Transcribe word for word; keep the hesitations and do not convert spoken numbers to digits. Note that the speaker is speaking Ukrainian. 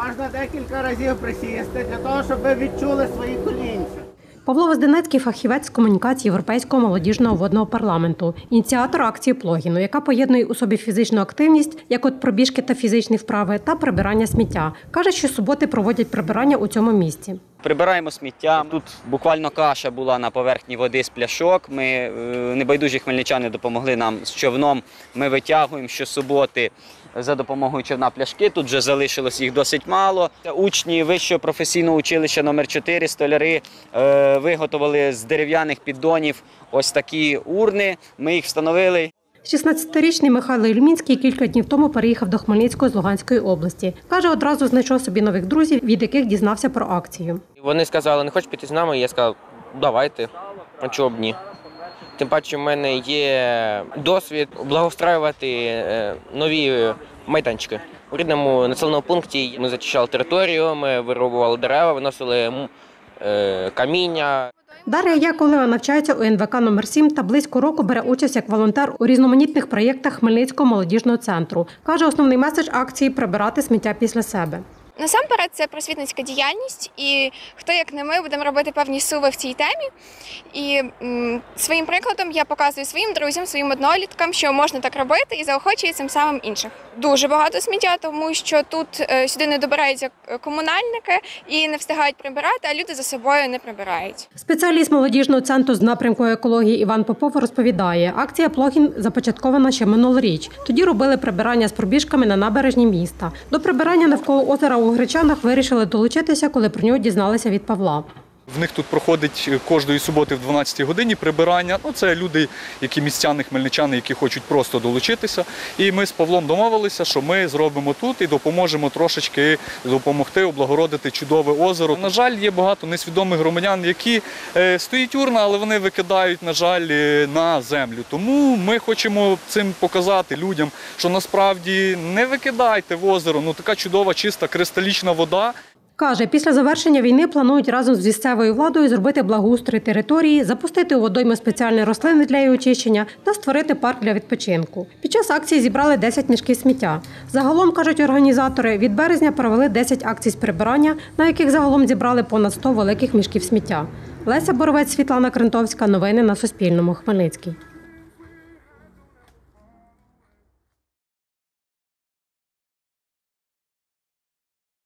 Можна декілька разів присісти для того, щоб ви відчули свої колінці. Павло Возденецький – фахівець з комунікації Європейського молодіжного водного парламенту, ініціатор акції «Плогіну», яка поєднує у собі фізичну активність, як от пробіжки та фізичні вправи, та прибирання сміття. Каже, що суботи проводять прибирання у цьому місці. Прибираємо сміття. Тут буквально каша була на поверхні води з пляшок. Ми, небайдужі хмельничани, допомогли нам з човном. Ми витягуємо щосуботи за допомогою човна пляшки. Тут вже залишилось їх досить мало. Учні Вищого професійного училища номер чотири, столяри, виготовили з дерев'яних піддонів ось такі урни. Ми їх встановили. шістнадцятирічний Михайло Ільмінський кілька днів тому переїхав до Хмельницького з Луганської області. Каже, одразу знайшов собі нових друзів, від яких дізнався про акцію. Вони сказали, не хочеш піти з нами? Я сказав, давайте, а чого б ні. Тим паче в мене є досвід благоустраювати нові майданчики. У рідному населеному пункті ми зачищали територію, ми вирубували дерева, виносили каміння. Дар'я Яковлева навчається у ен ве ка номер сім та близько року бере участь як волонтер у різноманітних проєктах Хмельницького молодіжного центру. Каже, основний меседж акції – прибирати сміття після себе. Насамперед, це просвітницька діяльність, і хто, як не ми, будемо робити певні суви в цій темі. І м, своїм прикладом я показую своїм друзям, своїм одноліткам, що можна так робити, і заохочую цим самим інших. Дуже багато сміття, тому що тут е, сюди не добираються комунальники і не встигають прибирати, а люди за собою не прибирають. Спеціаліст молодіжного центру з напрямку екології Іван Попов розповідає, акція «Плогін» започаткована ще минулоріч. Тоді робили прибирання з пробіжками на набережні міста. До прибирання навколо озера у Гречанах вирішили долучитися, коли про нього дізналися від Павла. В них тут проходить кожної суботи в дванадцятій годині прибирання. Ну, це люди, які містяни, хмельничани, які хочуть просто долучитися. І ми з Павлом домовилися, що ми зробимо тут і допоможемо трошечки допомогти облагородити чудове озеро. На жаль, є багато несвідомих громадян, які е, стоїть урна, але вони викидають, на жаль, на землю. Тому ми хочемо цим показати людям, що насправді не викидайте в озеро. Ну, така чудова, чиста, кристалічна вода. Каже, після завершення війни планують разом з місцевою владою зробити благоустрій території, запустити у водойми спеціальні рослини для її очищення та створити парк для відпочинку. Під час акції зібрали десять мішків сміття. Загалом, кажуть організатори, від березня провели десять акцій з прибирання, на яких загалом зібрали понад сто великих мішків сміття. Леся Боровець, Світлана Крентовська. Новини на Суспільному. Хмельницький.